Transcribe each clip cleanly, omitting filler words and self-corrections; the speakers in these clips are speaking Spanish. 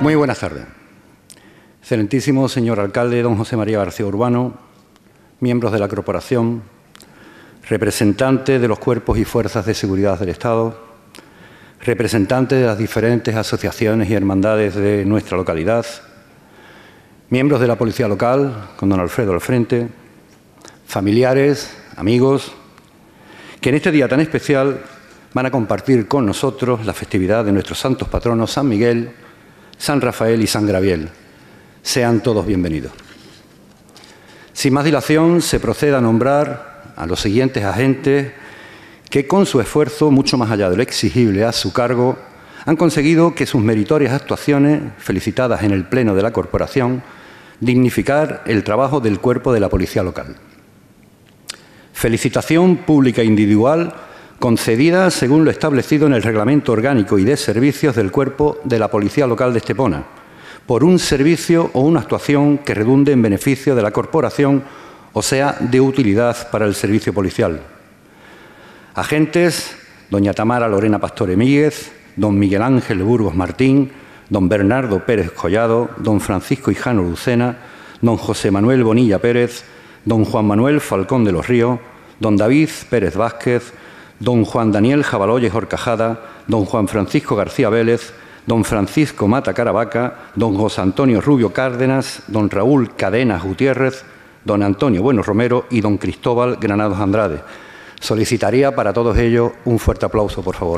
Muy buenas tardes. Excelentísimo señor alcalde, don José María García Urbano, miembros de la corporación, representantes de los cuerpos y fuerzas de seguridad del Estado, representantes de las diferentes asociaciones y hermandades de nuestra localidad, miembros de la Policía Local, con don Alfredo al frente, familiares, amigos, que en este día tan especial van a compartir con nosotros la festividad de nuestros santos patronos San Miguel, San Rafael y San Gabriel. Sean todos bienvenidos. Sin más dilación, se procede a nombrar a los siguientes agentes que, con su esfuerzo, mucho más allá de lo exigible a su cargo, han conseguido que sus meritorias actuaciones, felicitadas en el Pleno de la Corporación, dignificar el trabajo del cuerpo de la Policía Local. Felicitación pública e individual concedida según lo establecido en el Reglamento Orgánico y de Servicios del Cuerpo de la Policía Local de Estepona, por un servicio o una actuación que redunde en beneficio de la corporación, o sea, de utilidad para el servicio policial. Agentes: doña Tamara Lorena Pastore Míguez, don Miguel Ángel Burgos Martín, don Bernardo Pérez Collado, don Francisco Hijano Lucena, don José Manuel Bonilla Pérez, don Juan Manuel Falcón de los Ríos, don David Pérez Vázquez, don Juan Daniel Jabaloyes Horcajada, don Juan Francisco García Vélez, don Francisco Mata Caravaca, don José Antonio Rubio Cárdenas, don Raúl Cadenas Gutiérrez, don Antonio Bueno Romero y don Cristóbal Granados Andrade. Solicitaría para todos ellos un fuerte aplauso, por favor.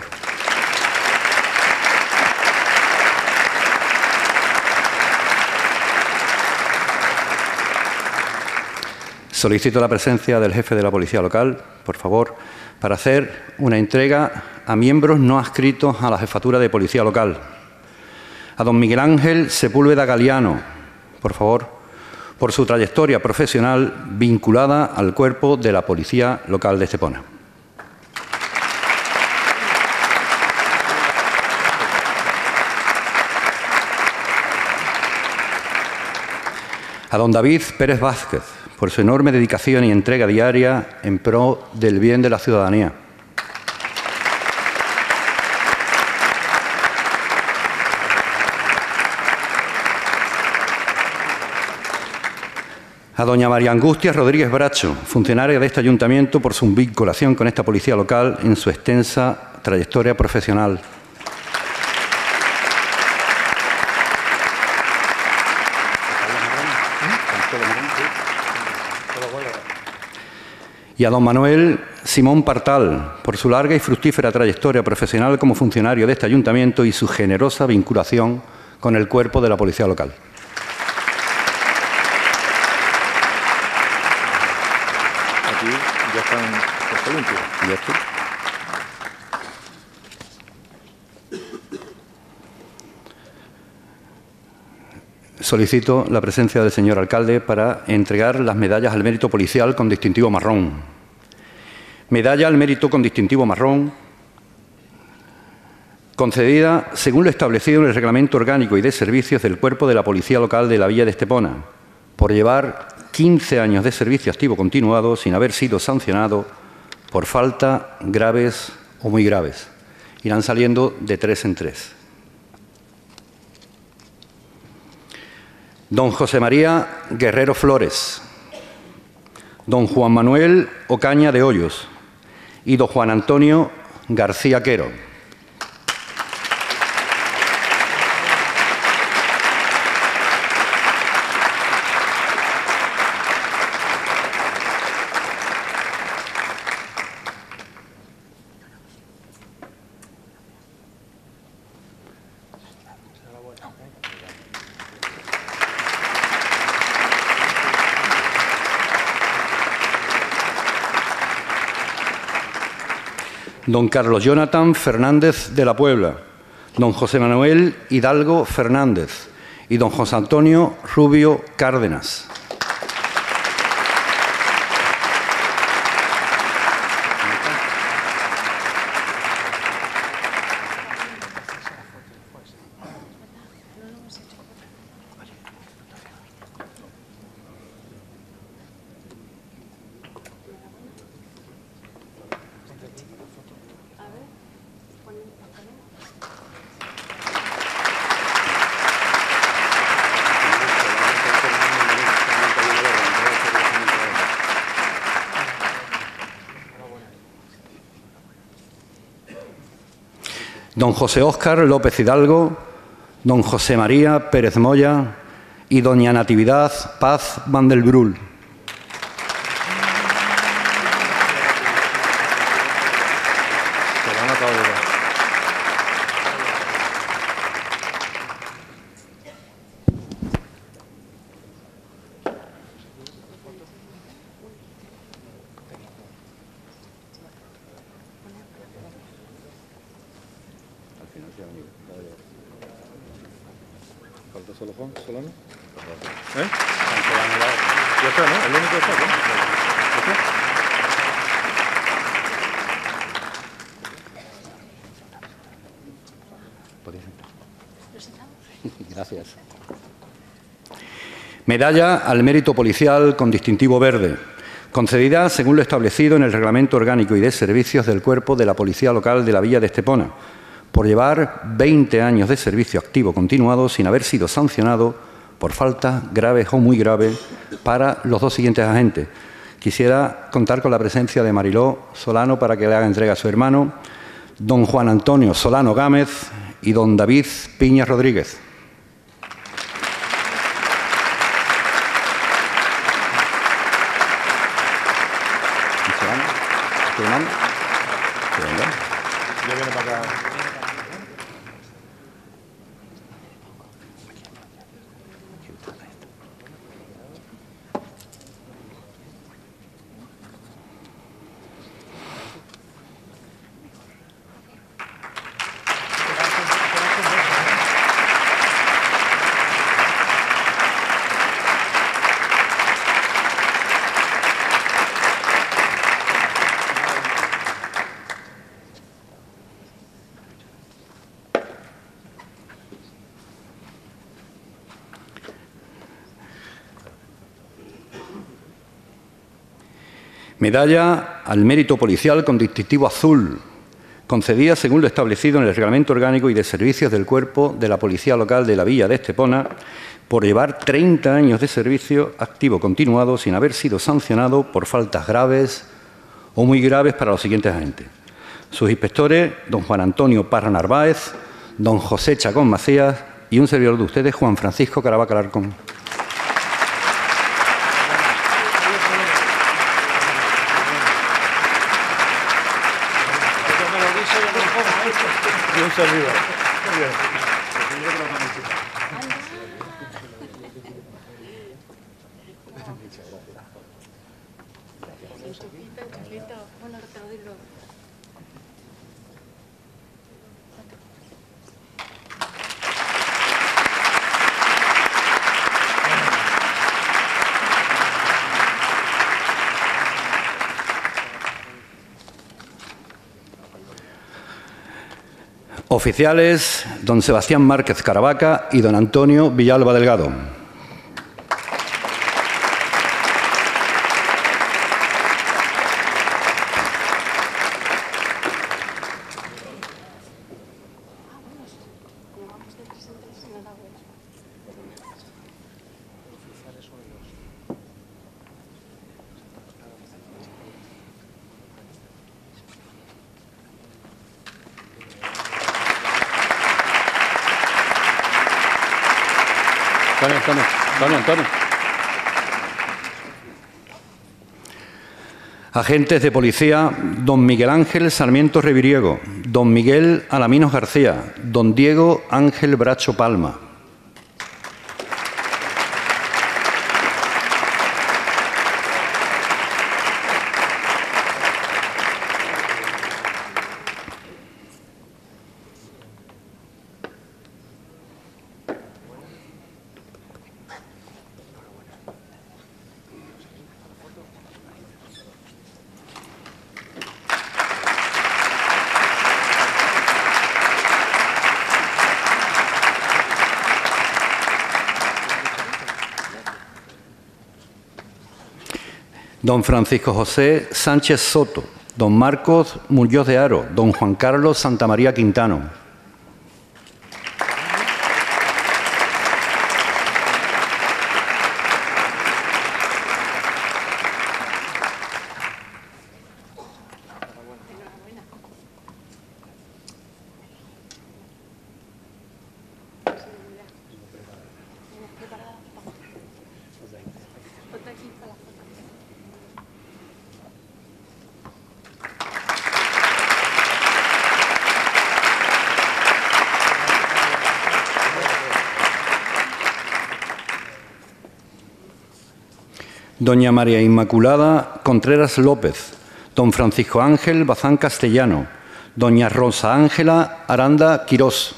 Solicito la presencia del jefe de la Policía Local, por favor, para hacer una entrega a miembros no adscritos a la Jefatura de Policía Local. A don Miguel Ángel Sepúlveda Galiano, por favor, por su trayectoria profesional vinculada al cuerpo de la Policía Local de Estepona. A don David Pérez Vázquez, por su enorme dedicación y entrega diaria en pro del bien de la ciudadanía. A doña María Angustia Rodríguez Bracho, funcionaria de este ayuntamiento, por su vinculación con esta policía local en su extensa trayectoria profesional. Y a don Manuel Simón Partal, por su larga y fructífera trayectoria profesional como funcionario de este ayuntamiento y su generosa vinculación con el cuerpo de la Policía Local. Aquí ya están los limpios. ¿Y esto? Solicito la presencia del señor alcalde para entregar las medallas al mérito policial con distintivo marrón. Medalla al mérito con distintivo marrón, concedida según lo establecido en el Reglamento Orgánico y de Servicios del Cuerpo de la Policía Local de la Villa de Estepona, por llevar 15 años de servicio activo continuado sin haber sido sancionado por falta graves o muy graves. Irán saliendo de 3 en 3. Don José María Guerrero Flores, don Juan Manuel Ocaña de Hoyos y don Juan Antonio García Quero. Don Carlos Jonathan Fernández de la Puebla, don José Manuel Hidalgo Fernández y don José Antonio Rubio Cárdenas. don José Óscar López Hidalgo, don José María Pérez Moya y doña Natividad Paz Van del Brul. ¿Falta solo Juan Solano? ¿Eh? Ya está, ¿no? El único que está, ¿no? Gracias. Medalla al mérito policial con distintivo verde, concedida según lo establecido en el Reglamento Orgánico y de Servicios del Cuerpo de la Policía Local de la Villa de Estepona, por llevar 20 años de servicio activo continuado sin haber sido sancionado por faltas graves o muy graves para los dos siguientes agentes. Quisiera contar con la presencia de Mariló Solano para que le haga entrega a su hermano, don Juan Antonio Solano Gámez y don David Piña Rodríguez. Ya viene para acá. Medalla al mérito policial con distintivo azul, concedida según lo establecido en el Reglamento Orgánico y de Servicios del Cuerpo de la Policía Local de la Villa de Estepona, por llevar 30 años de servicio activo continuado sin haber sido sancionado por faltas graves o muy graves para los siguientes agentes. Sus inspectores, don Juan Antonio Parra Narváez, don José Chacón Macías y un servidor de ustedes, Juan Francisco Caravaca Alarcón. Y un servidor. Muy bien. Oficiales, don Sebastián Márquez Caravaca y don Antonio Villalba Delgado. Antonio. Agentes de policía, don Miguel Ángel Sarmiento Reviriego, don Miguel Alaminos García, don Diego Ángel Bracho Palma. Don Francisco José Sánchez Soto, don Marcos Muñoz de Haro, don Juan Carlos Santamaría Quintano. doña María Inmaculada Contreras López, don Francisco Ángel Bazán Castellano, doña Rosa Ángela Aranda Quirós.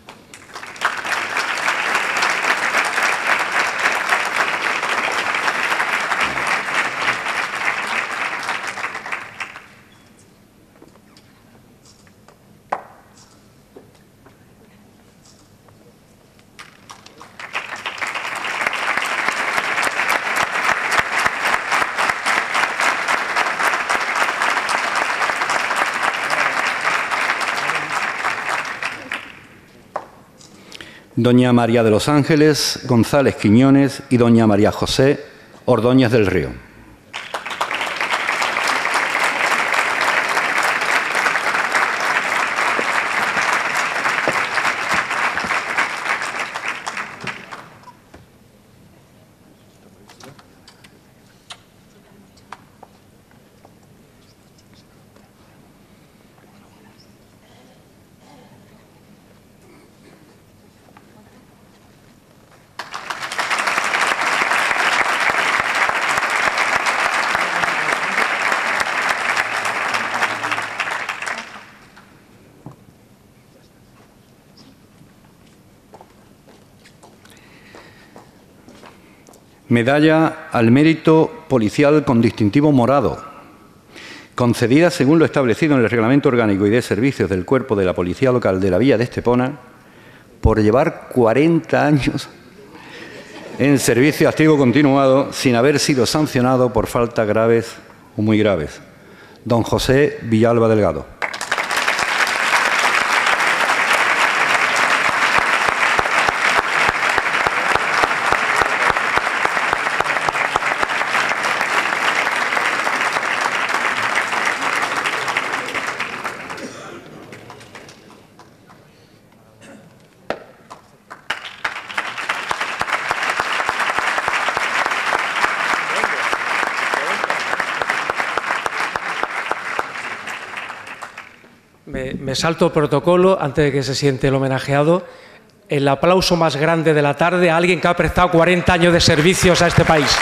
Doña María de los Ángeles González Quiñones y doña María José Ordóñez del Río. Medalla al Mérito Policial con distintivo morado, concedida según lo establecido en el Reglamento Orgánico y de Servicios del Cuerpo de la Policía Local de la Villa de Estepona, por llevar 40 años en servicio activo continuado sin haber sido sancionado por faltas graves o muy graves. Don José Villalba Delgado. Me salto el protocolo antes de que se siente el homenajeado. El aplauso más grande de la tarde a alguien que ha prestado 40 años de servicios a este país.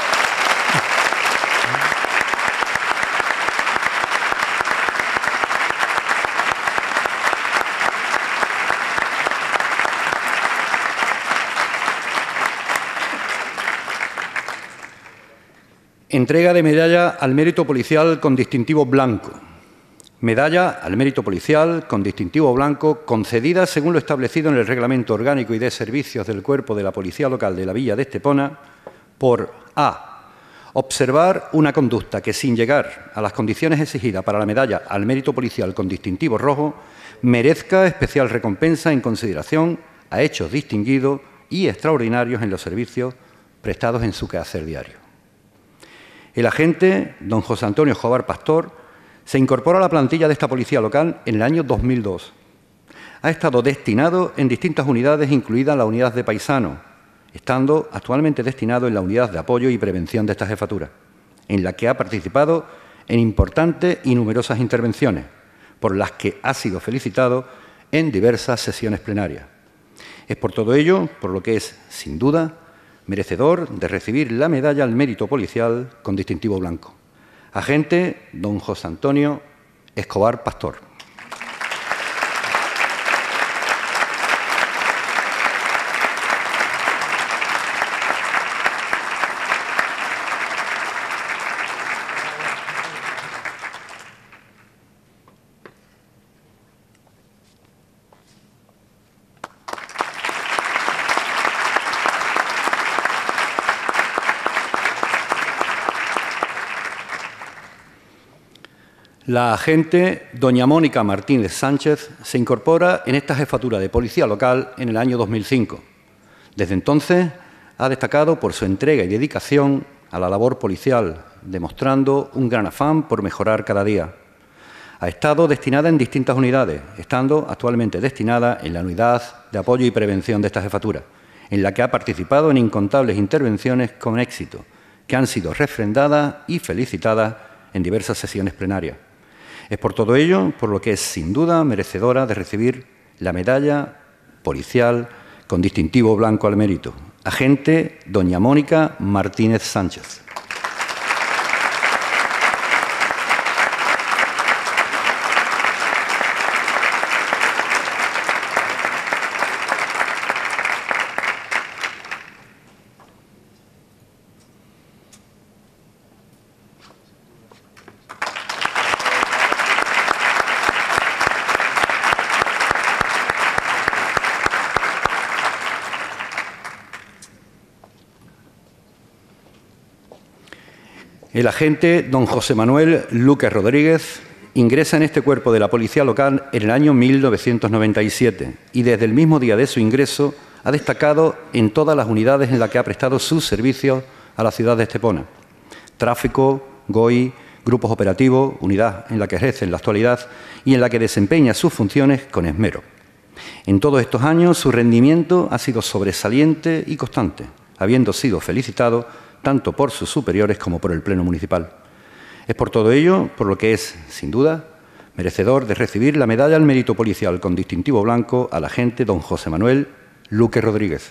Entrega de medalla al Mérito Policial con distintivo blanco. Medalla al Mérito Policial con distintivo blanco concedida según lo establecido en el Reglamento Orgánico y de Servicios del Cuerpo de la Policía Local de la Villa de Estepona por a. Observar una conducta que, sin llegar a las condiciones exigidas para la medalla al Mérito Policial con distintivo rojo, merezca especial recompensa en consideración a hechos distinguidos y extraordinarios en los servicios prestados en su quehacer diario. El agente, don José Antonio Escobar Pastor, se incorpora a la plantilla de esta policía local en el año 2002. Ha estado destinado en distintas unidades, incluida la unidad de Paisano, estando actualmente destinado en la unidad de apoyo y prevención de esta jefatura, en la que ha participado en importantes y numerosas intervenciones, por las que ha sido felicitado en diversas sesiones plenarias. Es por todo ello, por lo que es, sin duda, merecedor de recibir la medalla al Mérito Policial con distintivo blanco. Agente don José Antonio Escobar Pastor. La agente doña Mónica Martínez Sánchez se incorpora en esta jefatura de policía local en el año 2005. Desde entonces ha destacado por su entrega y dedicación a la labor policial, demostrando un gran afán por mejorar cada día. Ha estado destinada en distintas unidades, estando actualmente destinada en la unidad de apoyo y prevención de esta jefatura, en la que ha participado en incontables intervenciones con éxito, que han sido refrendadas y felicitadas en diversas sesiones plenarias. Es por todo ello por lo que es sin duda merecedora de recibir la medalla policial con distintivo blanco al mérito. Agente doña Mónica Martínez Sánchez. El agente don José Manuel Luque Rodríguez ingresa en este cuerpo de la Policía Local en el año 1997 y desde el mismo día de su ingreso ha destacado en todas las unidades en las que ha prestado sus servicios a la ciudad de Estepona. Tráfico, GOI, grupos operativos, unidad en la que ejerce en la actualidad y en la que desempeña sus funciones con esmero. En todos estos años su rendimiento ha sido sobresaliente y constante, habiendo sido felicitado tanto por sus superiores como por el Pleno Municipal. Es por todo ello por lo que es, sin duda, merecedor de recibir la Medalla al Mérito Policial con distintivo blanco al agente don José Manuel Luque Rodríguez.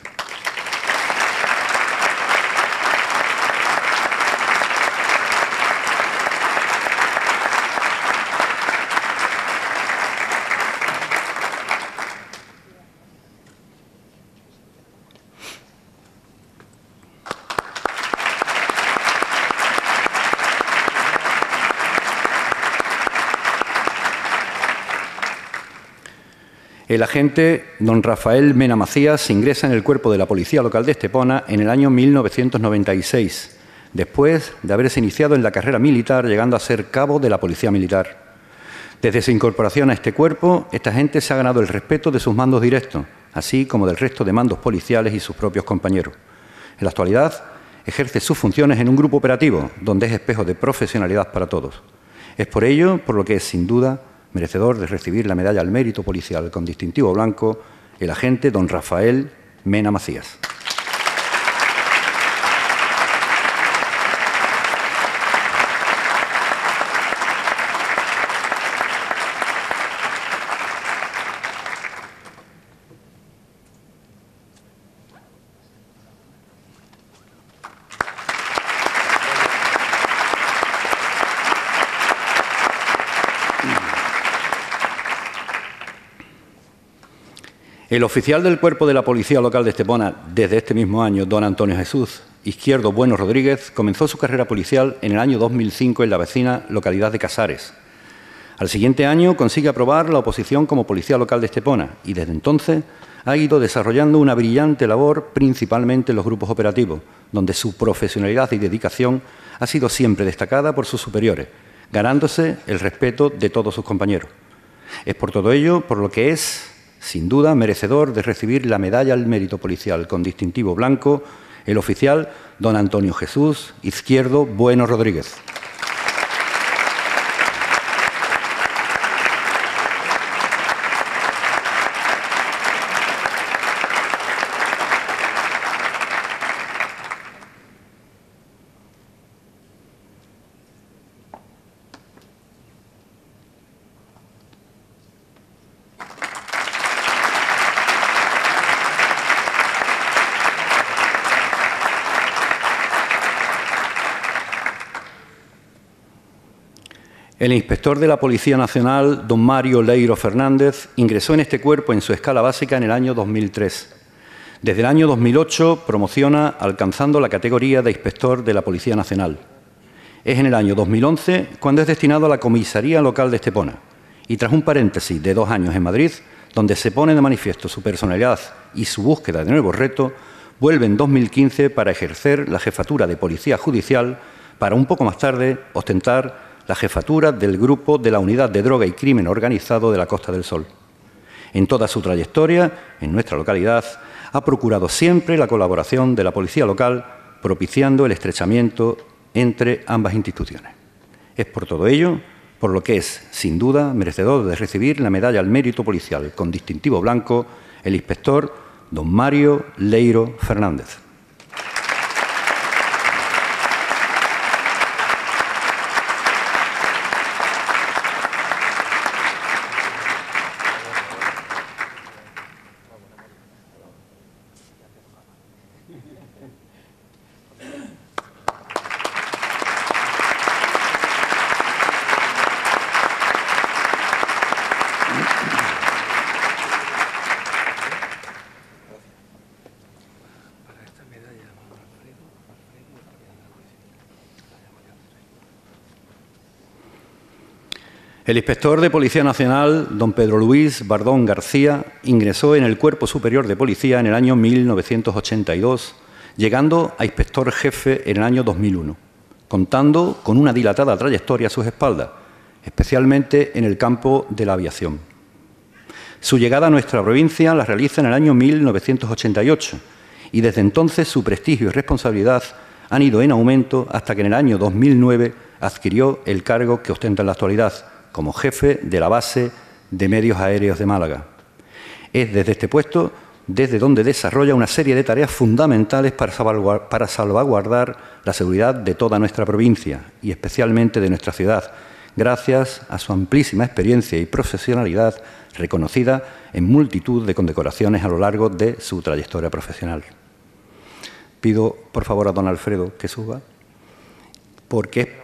El agente don Rafael Mena Macías ingresa en el cuerpo de la Policía Local de Estepona en el año 1996, después de haberse iniciado en la carrera militar, llegando a ser cabo de la Policía Militar. Desde su incorporación a este cuerpo, esta agente se ha ganado el respeto de sus mandos directos, así como del resto de mandos policiales y sus propios compañeros. En la actualidad, ejerce sus funciones en un grupo operativo, donde es espejo de profesionalidad para todos. Es por ello por lo que es, sin duda, merecedor de recibir la Medalla al Mérito Policial con distintivo blanco, el agente don Rafael Mena Macías. El oficial del Cuerpo de la Policía Local de Estepona desde este mismo año, don Antonio Jesús Izquierdo Bueno Rodríguez, comenzó su carrera policial en el año 2005 en la vecina localidad de Casares. Al siguiente año consigue aprobar la oposición como Policía Local de Estepona y desde entonces ha ido desarrollando una brillante labor principalmente en los grupos operativos, donde su profesionalidad y dedicación ha sido siempre destacada por sus superiores, ganándose el respeto de todos sus compañeros. Es por todo ello por lo que es, sin duda, merecedor de recibir la Medalla al Mérito Policial con distintivo blanco el oficial don Antonio Jesús Izquierdo Bueno Rodríguez. El inspector de la Policía Nacional, don Mario Leiro Fernández, ingresó en este cuerpo en su escala básica en el año 2003. Desde el año 2008 promociona alcanzando la categoría de inspector de la Policía Nacional. Es en el año 2011 cuando es destinado a la Comisaría Local de Estepona y tras un paréntesis de 2 años en Madrid, donde se pone de manifiesto su personalidad y su búsqueda de nuevos retos, vuelve en 2015 para ejercer la jefatura de Policía Judicial para un poco más tarde ostentar la jefatura del Grupo de la Unidad de Droga y Crimen Organizado de la Costa del Sol. En toda su trayectoria, en nuestra localidad, ha procurado siempre la colaboración de la Policía Local, propiciando el estrechamiento entre ambas instituciones. Es por todo ello, por lo que es, sin duda, merecedor de recibir la Medalla al Mérito Policial con distintivo blanco el inspector don Mario Leiro Fernández. El inspector de Policía Nacional, don Pedro Luis Bardón García, ingresó en el Cuerpo Superior de Policía en el año 1982, llegando a inspector jefe en el año 2001. contando con una dilatada trayectoria a sus espaldas, especialmente en el campo de la aviación. Su llegada a nuestra provincia la realiza en el año 1988 y desde entonces su prestigio y responsabilidad han ido en aumento hasta que en el año 2009 adquirió el cargo que ostenta en la actualidad como jefe de la base de medios aéreos de Málaga. Es desde este puesto desde donde desarrolla una serie de tareas fundamentales para salvaguardar la seguridad de toda nuestra provincia y especialmente de nuestra ciudad, gracias a su amplísima experiencia y profesionalidad reconocida en multitud de condecoraciones a lo largo de su trayectoria profesional. Pido, por favor, a don Alfredo que suba, porque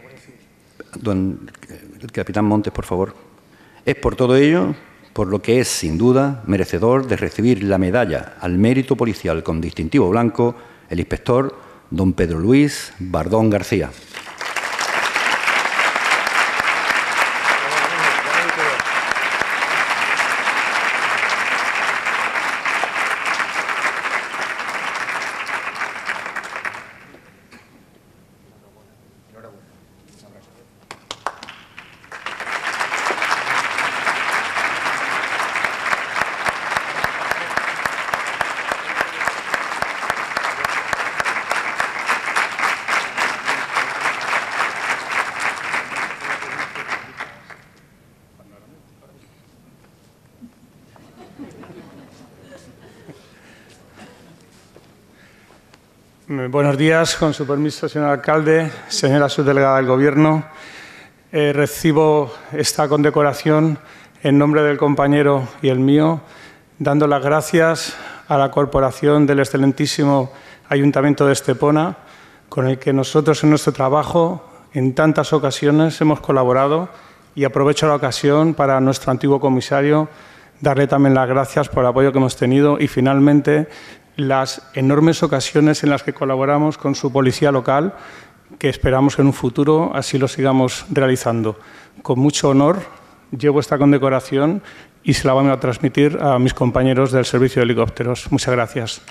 el capitán Montes, por favor. Es por todo ello por lo que es, sin duda, merecedor de recibir la medalla al mérito policial con distintivo blanco el inspector don Pedro Luis Bardón García. Buenos días, con su permiso, señor alcalde, señora subdelegada del Gobierno. Recibo esta condecoración en nombre del compañero y el mío, dando las gracias a la corporación del excelentísimo Ayuntamiento de Estepona, con el que nosotros en nuestro trabajo en tantas ocasiones hemos colaborado, y aprovecho la ocasión para a nuestro antiguo comisario darle también las gracias por el apoyo que hemos tenido y, finalmente, las enormes ocasiones en las que colaboramos con su policía local, que esperamos que en un futuro así lo sigamos realizando. Con mucho honor llevo esta condecoración y se la vamos a transmitir a mis compañeros del Servicio de Helicópteros. Muchas gracias.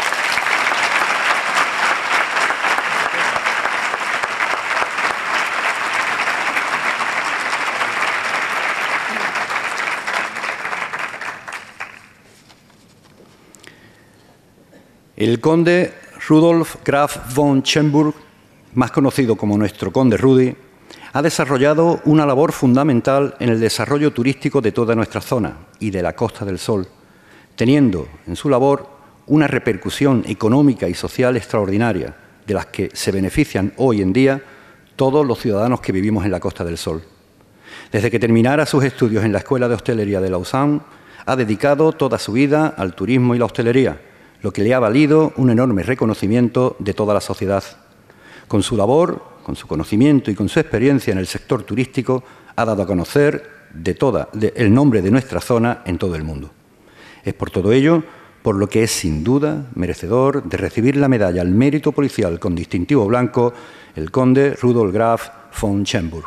El conde Rudolf Graf von Schönburg, más conocido como nuestro conde Rudi, ha desarrollado una labor fundamental en el desarrollo turístico de toda nuestra zona y de la Costa del Sol, teniendo en su labor una repercusión económica y social extraordinaria, de las que se benefician hoy en día todos los ciudadanos que vivimos en la Costa del Sol. Desde que terminara sus estudios en la Escuela de Hostelería de Lausanne, ha dedicado toda su vida al turismo y la hostelería, lo que le ha valido un enorme reconocimiento de toda la sociedad. Con su labor, con su conocimiento y con su experiencia en el sector turístico, ha dado a conocer el nombre de nuestra zona en todo el mundo. Es por todo ello por lo que es sin duda merecedor de recibir la medalla al mérito policial con distintivo blanco el conde Rudolf Graf von Schönburg.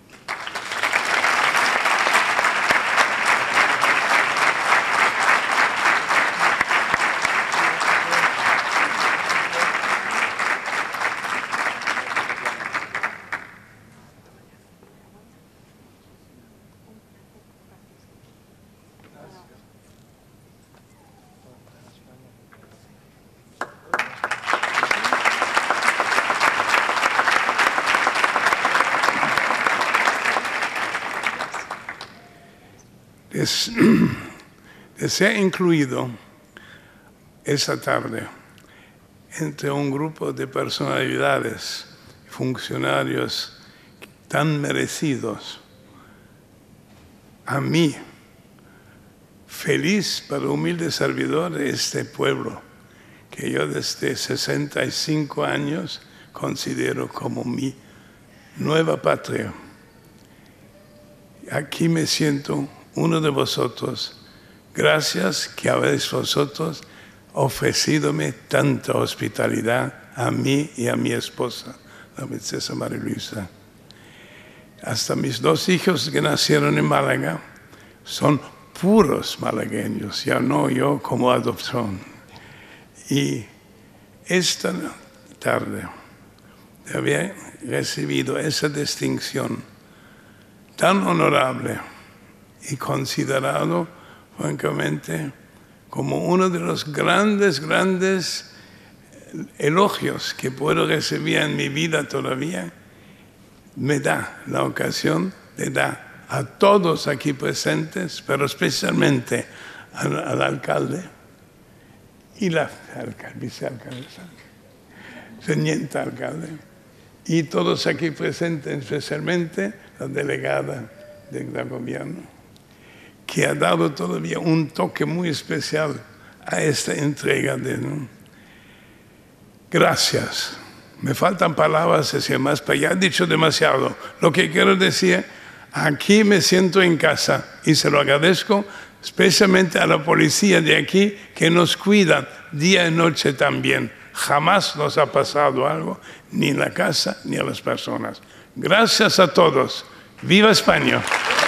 de ser incluido esta tarde entre un grupo de personalidades y funcionarios tan merecidos. A mí, feliz para humilde servidor de este pueblo, que yo desde 65 años considero como mi nueva patria. Aquí me siento uno de vosotros. Gracias que habéis vosotros ofrecidome tanta hospitalidad a mí y a mi esposa, la princesa María Luisa. Hasta mis dos hijos que nacieron en Málaga son puros malagueños, ya no yo como adopción. Y esta tarde, de haber recibido esa distinción tan honorable y considerado, francamente, como uno de los grandes elogios que puedo recibir en mi vida todavía. Me da la ocasión de dar a todos aquí presentes, pero especialmente al alcalde y la vicealcaldesa, teniente alcalde, y todos aquí presentes, especialmente la delegada del gobierno, que ha dado todavía un toque muy especial a esta entrega Gracias. Me faltan palabras hacia más, pero ya he dicho demasiado. Lo que quiero decir, aquí me siento en casa y se lo agradezco especialmente a la policía de aquí que nos cuida día y noche también. Jamás nos ha pasado algo, ni en la casa ni a las personas. Gracias a todos. ¡Viva España!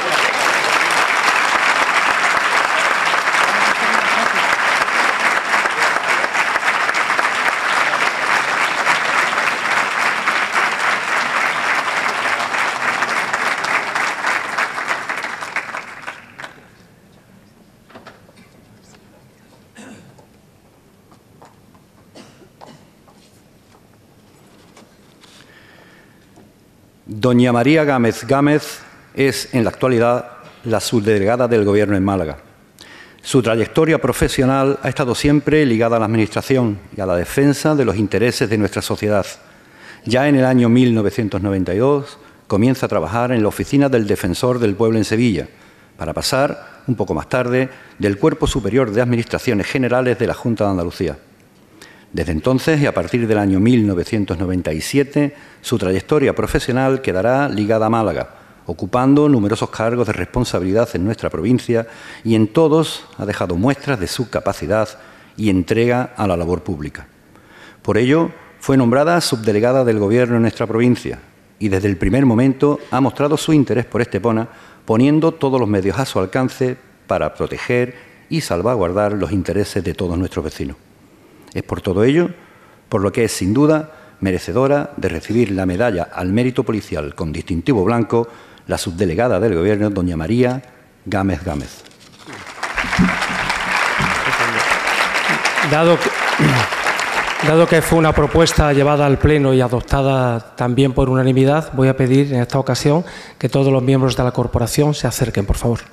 Doña María Gámez Gámez es, en la actualidad, la subdelegada del Gobierno en Málaga. Su trayectoria profesional ha estado siempre ligada a la Administración y a la defensa de los intereses de nuestra sociedad. Ya en el año 1992 comienza a trabajar en la oficina del Defensor del Pueblo en Sevilla, para pasar, un poco más tarde, del Cuerpo Superior de Administraciones Generales de la Junta de Andalucía. Desde entonces y a partir del año 1997, su trayectoria profesional quedará ligada a Málaga, ocupando numerosos cargos de responsabilidad en nuestra provincia y en todos ha dejado muestras de su capacidad y entrega a la labor pública. Por ello, fue nombrada subdelegada del Gobierno en nuestra provincia y desde el primer momento ha mostrado su interés por Estepona, poniendo todos los medios a su alcance para proteger y salvaguardar los intereses de todos nuestros vecinos. Es por todo ello, por lo que es sin duda merecedora de recibir la medalla al mérito policial con distintivo blanco la subdelegada del Gobierno, doña María Gámez Gámez. Dado que fue una propuesta llevada al Pleno y adoptada también por unanimidad, voy a pedir en esta ocasión que todos los miembros de la corporación se acerquen, por favor.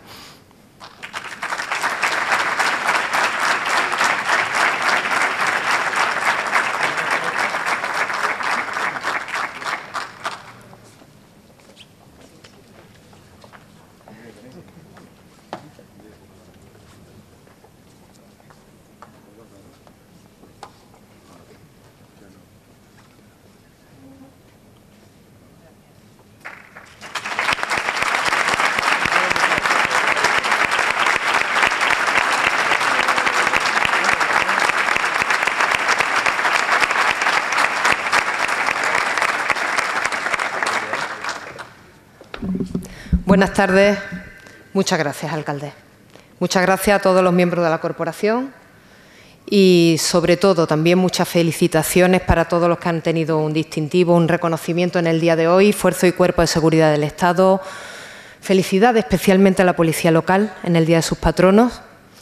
Buenas tardes. Muchas gracias, alcalde. Muchas gracias a todos los miembros de la corporación y, sobre todo, también muchas felicitaciones para todos los que han tenido un distintivo, un reconocimiento en el día de hoy, Fuerza y Cuerpo de Seguridad del Estado. Felicidades especialmente a la Policía Local en el Día de sus Patronos.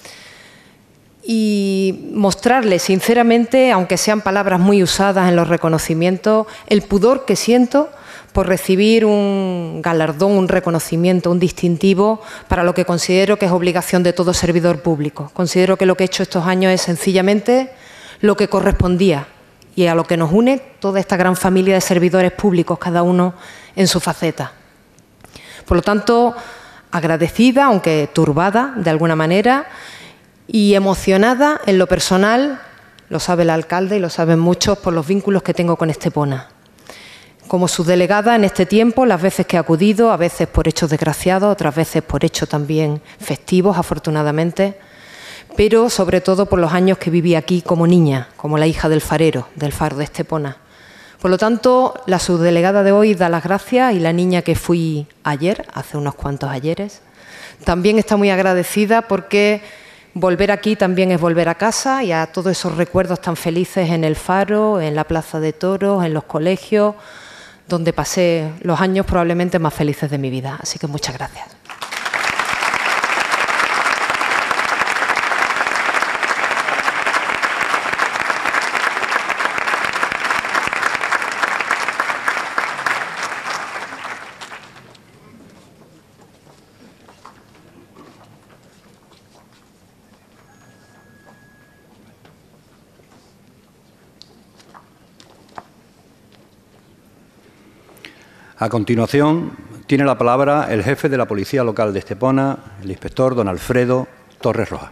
Y mostrarles, sinceramente, aunque sean palabras muy usadas en los reconocimientos, el pudor que siento por recibir un galardón, un reconocimiento, un distintivo para lo que considero que es obligación de todo servidor público. Considero que lo que he hecho estos años es sencillamente lo que correspondía y a lo que nos une toda esta gran familia de servidores públicos, cada uno en su faceta. Por lo tanto, agradecida, aunque turbada de alguna manera, y emocionada en lo personal, lo sabe el alcalde y lo saben muchos, por los vínculos que tengo con Estepona. Como subdelegada en este tiempo, las veces que he acudido, a veces por hechos desgraciados, otras veces por hechos también festivos, afortunadamente, pero sobre todo por los años que viví aquí como niña, como la hija del farero, del faro de Estepona. Por lo tanto, la subdelegada de hoy da las gracias y la niña que fui ayer, hace unos cuantos ayeres, también está muy agradecida porque volver aquí también es volver a casa y a todos esos recuerdos tan felices en el Faro, en la Plaza de Toros, en los colegios, donde pasé los años probablemente más felices de mi vida. Así que muchas gracias. A continuación, tiene la palabra el jefe de la Policía Local de Estepona, el inspector don Alfredo Torres Rojas.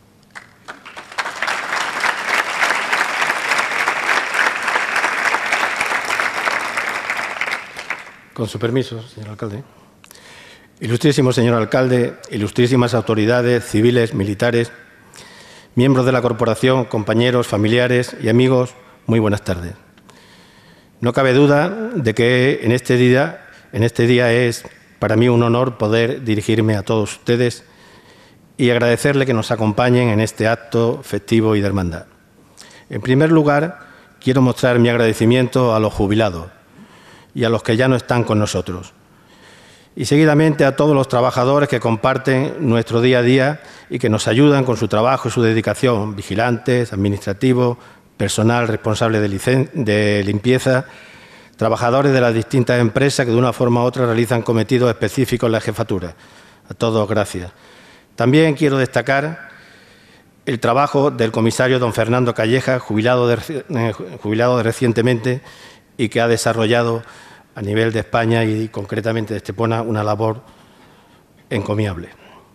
Con su permiso, señor alcalde. Ilustrísimo señor alcalde, ilustrísimas autoridades civiles, militares, miembros de la corporación, compañeros, familiares y amigos, muy buenas tardes. No cabe duda de que en este día es para mí un honor poder dirigirme a todos ustedes y agradecerle que nos acompañen en este acto festivo y de hermandad. En primer lugar, quiero mostrar mi agradecimiento a los jubilados y a los que ya no están con nosotros. Y seguidamente a todos los trabajadores que comparten nuestro día a día y que nos ayudan con su trabajo y su dedicación, vigilantes, administrativos, personal responsable de limpieza, trabajadores de las distintas empresas que de una forma u otra realizan cometidos específicos en la jefatura. A todos, gracias. También quiero destacar el trabajo del comisario don Fernando Calleja, jubilado recientemente y que ha desarrollado a nivel de España y concretamente de Estepona una labor encomiable.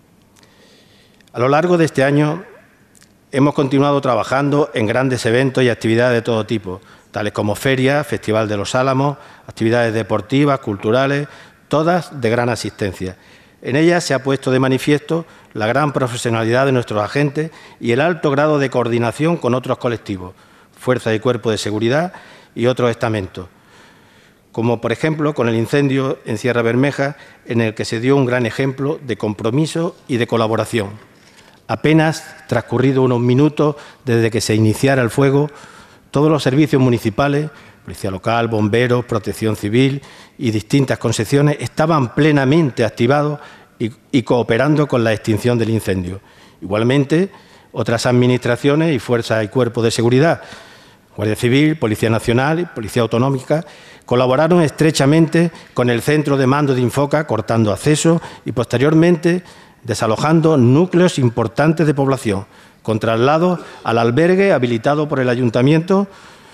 A lo largo de este año hemos continuado trabajando en grandes eventos y actividades de todo tipo, tales como ferias, Festival de los Álamos, actividades deportivas, culturales, todas de gran asistencia. En ellas se ha puesto de manifiesto la gran profesionalidad de nuestros agentes y el alto grado de coordinación con otros colectivos, fuerzas y cuerpos de seguridad y otros estamentos, como por ejemplo con el incendio en Sierra Bermeja, en el que se dio un gran ejemplo de compromiso y de colaboración. Apenas transcurrido unos minutos desde que se iniciara el fuego, todos los servicios municipales, Policía Local, Bomberos, Protección Civil y distintas concesiones estaban plenamente activados y cooperando con la extinción del incendio. Igualmente, otras administraciones y fuerzas y cuerpos de seguridad, Guardia Civil, Policía Nacional y Policía Autonómica, colaboraron estrechamente con el centro de mando de Infoca, cortando acceso y posteriormente desalojando núcleos importantes de población, con traslado al albergue habilitado por el Ayuntamiento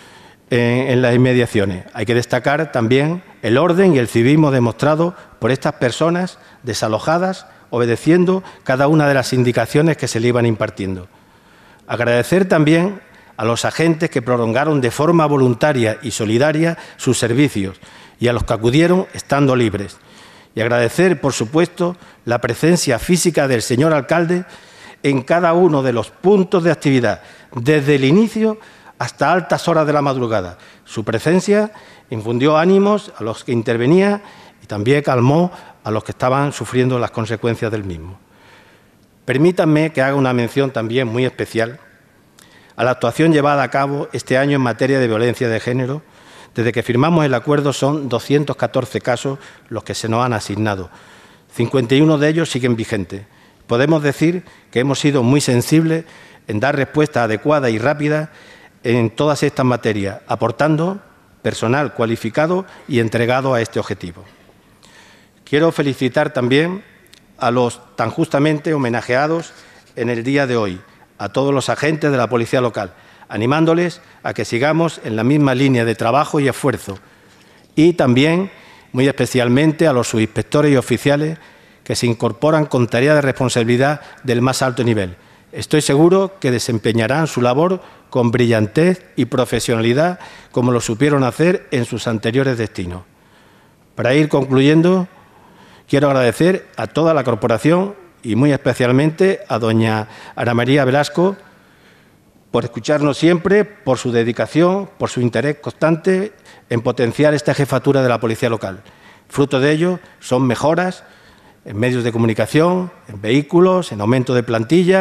en las inmediaciones. Hay que destacar también el orden y el civismo demostrado por estas personas desalojadas, obedeciendo cada una de las indicaciones que se le iban impartiendo. Agradecer también a los agentes que prolongaron de forma voluntaria y solidaria sus servicios y a los que acudieron estando libres. Y agradecer, por supuesto, la presencia física del señor alcalde en cada uno de los puntos de actividad, desde el inicio hasta altas horas de la madrugada. Su presencia infundió ánimos a los que intervenía y también calmó a los que estaban sufriendo las consecuencias del mismo. Permítanme que haga una mención también muy especial a la actuación llevada a cabo este año en materia de violencia de género. Desde que firmamos el acuerdo son 214 casos los que se nos han asignado. 51 de ellos siguen vigentes. Podemos decir que hemos sido muy sensibles en dar respuesta adecuada y rápida en todas estas materias, aportando personal cualificado y entregado a este objetivo. Quiero felicitar también a los tan justamente homenajeados en el día de hoy, a todos los agentes de la Policía Local, animándoles a que sigamos en la misma línea de trabajo y esfuerzo, y también, muy especialmente, a los subinspectores y oficiales que se incorporan con tareas de responsabilidad del más alto nivel. Estoy seguro que desempeñarán su labor con brillantez y profesionalidad, como lo supieron hacer en sus anteriores destinos. Para ir concluyendo, quiero agradecer a toda la corporación y muy especialmente a doña Ana María Velasco por escucharnos siempre, por su dedicación, por su interés constante en potenciar esta jefatura de la Policía Local. Fruto de ello son mejoras en medios de comunicación, en vehículos, en aumento de plantilla,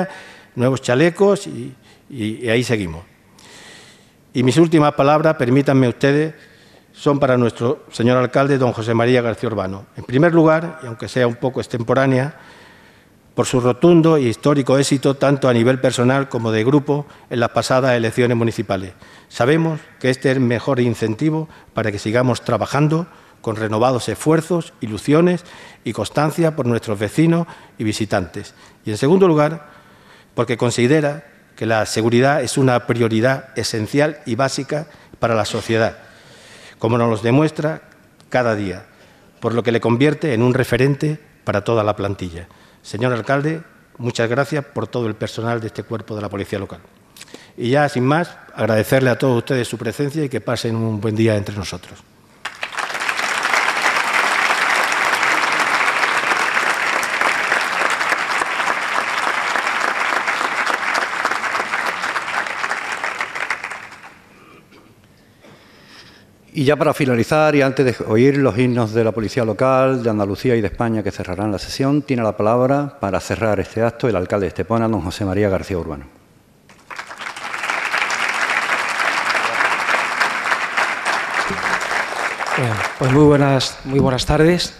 nuevos chalecos y ahí seguimos. Y mis últimas palabras, permítanme ustedes, son para nuestro señor alcalde, don José María García Urbano. En primer lugar, y aunque sea un poco extemporánea, por su rotundo y histórico éxito tanto a nivel personal como de grupo en las pasadas elecciones municipales. Sabemos que este es el mejor incentivo para que sigamos trabajando con renovados esfuerzos, ilusiones y constancia por nuestros vecinos y visitantes. Y en segundo lugar, porque considera que la seguridad es una prioridad esencial y básica para la sociedad, como nos lo demuestra cada día, por lo que le convierte en un referente para toda la plantilla. Señor alcalde, muchas gracias por todo el personal de este cuerpo de la Policía Local. Y ya, sin más, agradecerle a todos ustedes su presencia y que pasen un buen día entre nosotros. Y ya para finalizar, y antes de oír los himnos de la Policía Local, de Andalucía y de España que cerrarán la sesión, tiene la palabra para cerrar este acto el alcalde de Estepona, don José María García Urbano. Bien, pues muy buenas tardes.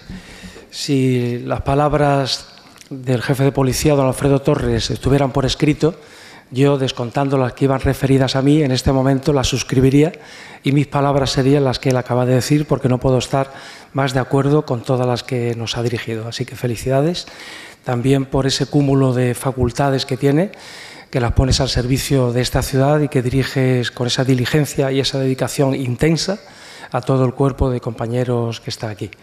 Si las palabras del jefe de policía, don Alfredo Torres, estuvieran por escrito, yo, descontando las que iban referidas a mí, en este momento las suscribiría y mis palabras serían las que él acaba de decir, porque no puedo estar más de acuerdo con todas las que nos ha dirigido. Así que felicidades también por ese cúmulo de facultades que tiene, que las pones al servicio de esta ciudad y que diriges con esa diligencia y esa dedicación intensa a todo el cuerpo de compañeros que está aquí.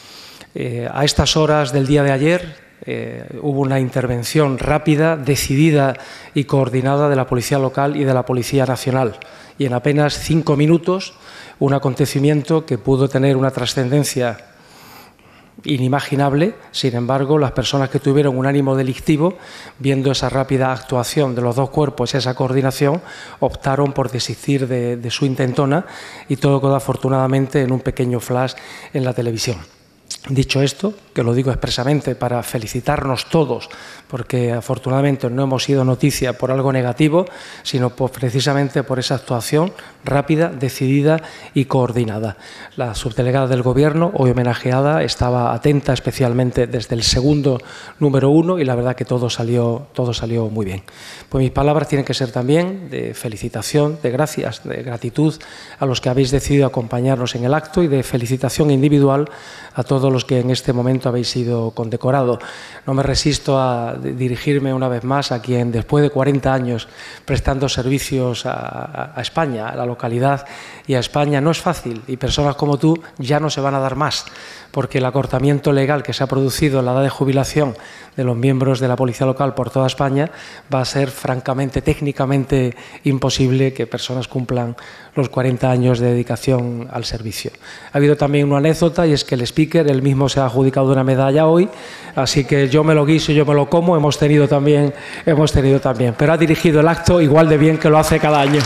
A estas horas del día de ayer, hubo una intervención rápida, decidida y coordinada de la Policía Local y de la Policía Nacional. Y en apenas 5 minutos, un acontecimiento que pudo tener una trascendencia inimaginable. Sin embargo, las personas que tuvieron un ánimo delictivo, viendo esa rápida actuación de los dos cuerpos y esa coordinación, optaron por desistir de su intentona y todo quedó afortunadamente en un pequeño flash en la televisión. Dicho esto, que lo digo expresamente para felicitarnos todos, porque afortunadamente no hemos sido noticia por algo negativo, sino precisamente por esa actuación rápida, decidida y coordinada. La subdelegada del Gobierno, hoy homenajeada, estaba atenta especialmente desde el segundo número 1 y la verdad que todo salió muy bien. Pues mis palabras tienen que ser también de felicitación, de gracias, de gratitud a los que habéis decidido acompañarnos en el acto y de felicitación individual a todos los que en este momento habéis sido condecorados. No me resisto a dirigirme una vez más a quien, después de 40 años prestando servicios a España, a la localidad y a España, no es fácil, y personas como tú ya no se van a dar más, porque el acortamiento legal que se ha producido en la edad de jubilación de los miembros de la Policía Local por toda España va a ser francamente, técnicamente imposible que personas cumplan los 40 años de dedicación al servicio. Ha habido también una anécdota y es que el speaker, él mismo se ha adjudicado una medalla hoy, así que yo me lo guiso y yo me lo como, hemos tenido también, pero ha dirigido el acto igual de bien que lo hace cada año.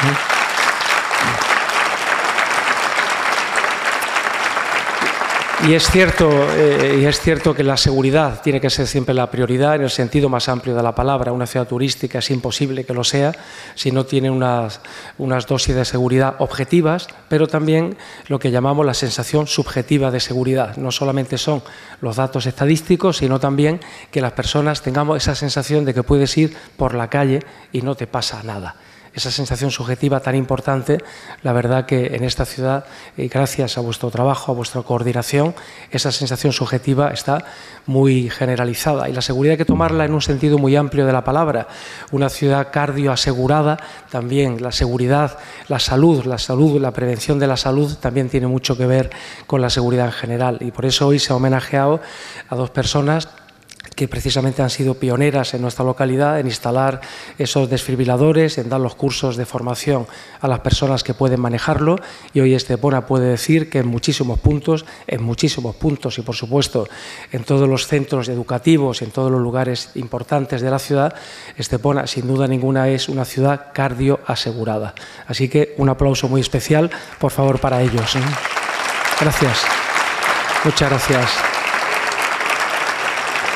Y es cierto que la seguridad tiene que ser siempre la prioridad en el sentido más amplio de la palabra. Una ciudad turística es imposible que lo sea si no tiene unas dosis de seguridad objetivas, pero también lo que llamamos la sensación subjetiva de seguridad. No solamente son los datos estadísticos, sino también que las personas tengamos esa sensación de que puedes ir por la calle y no te pasa nada. Esa sensación subjetiva tan importante, la verdad que en esta ciudad, gracias a vuestro trabajo, a vuestra coordinación, esa sensación subjetiva está muy generalizada. Y la seguridad hay que tomarla en un sentido muy amplio de la palabra. Una ciudad cardio asegurada, también la seguridad, la salud, la prevención de la salud también tiene mucho que ver con la seguridad en general. Y por eso hoy se ha homenajeado a dos personas que precisamente han sido pioneras en nuestra localidad en instalar esos desfibriladores, en dar los cursos de formación a las personas que pueden manejarlo, y hoy Estepona puede decir que en muchísimos puntos y por supuesto en todos los centros educativos, en todos los lugares importantes de la ciudad, Estepona sin duda ninguna es una ciudad cardio asegurada. Así que un aplauso muy especial, por favor, para ellos. Gracias. Muchas gracias.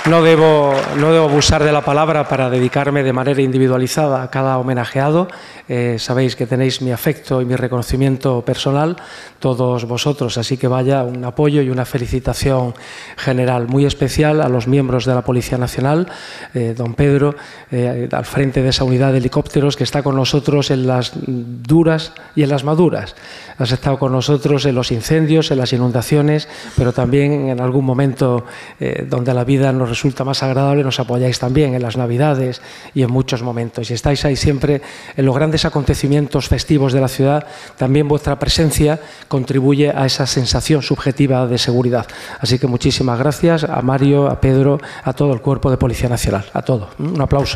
No debo abusar de la palabra para dedicarme de manera individualizada a cada homenajeado. Sabéis que tenéis mi afecto y mi reconocimiento personal, todos vosotros, así que vaya un apoyo y una felicitación general muy especial a los miembros de la Policía Nacional, don Pedro, al frente de esa unidad de helicópteros que está con nosotros en las duras y en las maduras. Has estado con nosotros en los incendios, en las inundaciones, pero también en algún momento donde la vida nos resulta más agradable, nos apoyáis también en las Navidades y en muchos momentos. Y estáis ahí siempre en los grandes acontecimientos festivos de la ciudad. También vuestra presencia contribuye a esa sensación subjetiva de seguridad. Así que muchísimas gracias a Mario, a Pedro, a todo el Cuerpo de Policía Nacional. A todo. Un aplauso.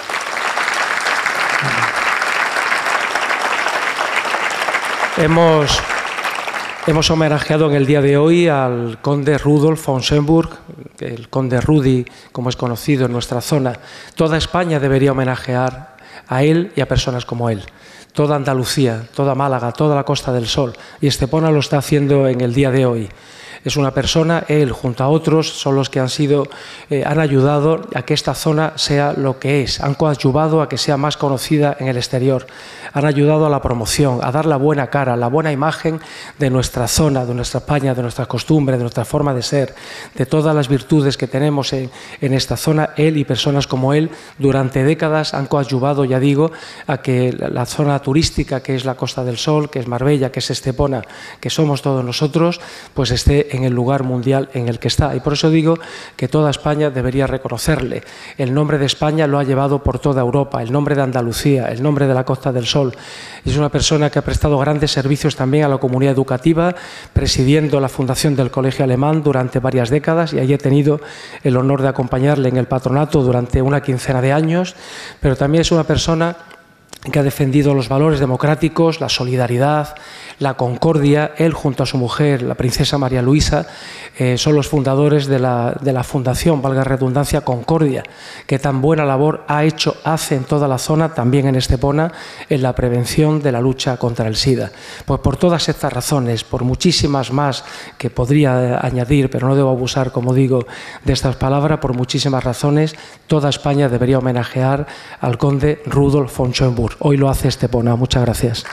Hemos homenajeado en el día de hoy al conde Rudolf von Schönburg, el conde Rudi, como es conocido en nuestra zona. Toda España debería homenajear a él y a personas como él. Toda Andalucía, toda Málaga, toda la Costa del Sol. Y Estepona lo está haciendo en el día de hoy. Es una persona, él junto a otros, son los que han ayudado a que esta zona sea lo que es, han coadyuvado a que sea más conocida en el exterior, han ayudado a la promoción, a dar la buena cara, la buena imagen de nuestra zona, de nuestra España, de nuestras costumbres, de nuestra forma de ser, de todas las virtudes que tenemos en esta zona. Él y personas como él durante décadas han coadyuvado, ya digo, a que la zona turística, que es la Costa del Sol, que es Marbella, que es Estepona, que somos todos nosotros, pues esté en el lugar mundial en el que está. Y por eso digo que toda España debería reconocerle. El nombre de España lo ha llevado por toda Europa, el nombre de Andalucía, el nombre de la Costa del Sol. Es una persona que ha prestado grandes servicios también a la comunidad educativa, presidiendo la fundación del Colegio Alemán durante varias décadas, y allí he tenido el honor de acompañarle en el patronato durante una quincena de años, pero también es una persona que ha defendido los valores democráticos, la solidaridad, la concordia. Él, junto a su mujer, la princesa María Luisa, son los fundadores de la fundación, valga redundancia, Concordia, que tan buena labor hace en toda la zona, también en Estepona, en la prevención de la lucha contra el SIDA. Pues por todas estas razones, por muchísimas más que podría añadir, pero no debo abusar, como digo, de estas palabras, por muchísimas razones, toda España debería homenajear al conde Rudolf von Schönburg. Hoy lo hace Estepona. Muchas gracias.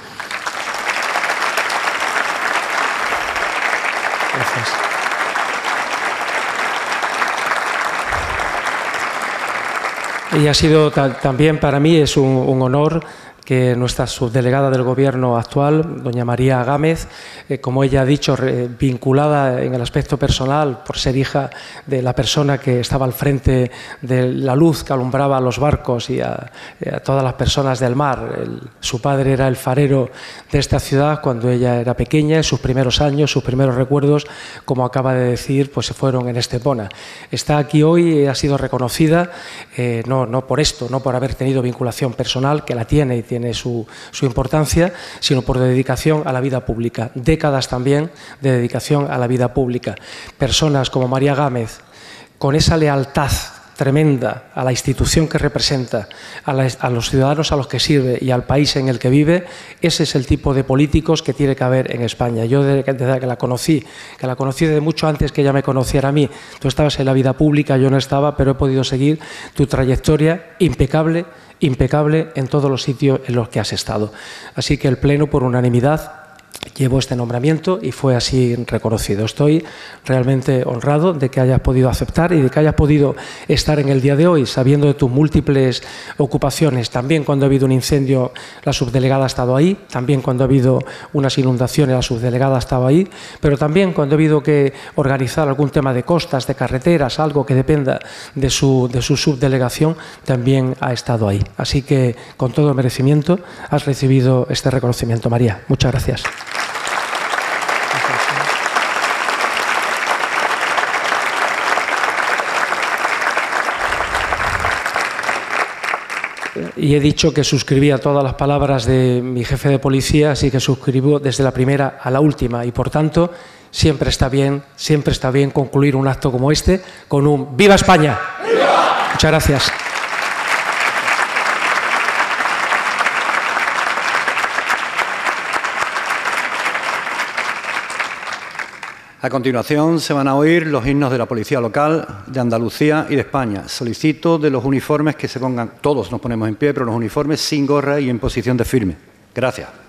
Gracias. Y ha sido también para mí es un honor que nuestra subdelegada del Gobierno actual, doña María Gámez, como ella ha dicho, vinculada en el aspecto personal por ser hija de la persona que estaba al frente de la luz que alumbraba a los barcos y a todas las personas del mar. Su padre era el farero de esta ciudad cuando ella era pequeña, en sus primeros años, sus primeros recuerdos, como acaba de decir, pues se fueron en Estepona. Está aquí hoy, ha sido reconocida, no por esto, no por haber tenido vinculación personal, que la tiene y tiene su importancia, sino por dedicación a la vida pública. Décadas también de dedicación a la vida pública. Personas como María Gámez, con esa lealtad tremenda a la institución que representa, a los ciudadanos a los que sirve y al país en el que vive, ese es el tipo de políticos que tiene que haber en España. Yo desde que la conocí desde mucho antes que ella me conociera a mí. Tú estabas en la vida pública, yo no estaba, pero he podido seguir tu trayectoria impecable en todos los sitios en los que has estado. Así que el Pleno, por unanimidad, llevó este nombramiento y fue así reconocido. Estoy realmente honrado de que hayas podido aceptar y de que hayas podido estar en el día de hoy, sabiendo de tus múltiples ocupaciones. También cuando ha habido un incendio, la subdelegada ha estado ahí. También cuando ha habido unas inundaciones, la subdelegada ha estado ahí. Pero también cuando ha habido que organizar algún tema de costas, de carreteras, algo que dependa de su subdelegación, también ha estado ahí. Así que, con todo el merecimiento, has recibido este reconocimiento, María. Muchas gracias. Y he dicho que suscribía todas las palabras de mi jefe de policía, así que suscribo desde la primera a la última. Y por tanto, siempre está bien concluir un acto como este con un ¡Viva España! ¡Viva! Muchas gracias. A continuación se van a oír los himnos de la Policía Local, de Andalucía y de España. Solicito de los uniformes que se pongan, todos nos ponemos en pie, pero los uniformes sin gorra y en posición de firme. Gracias.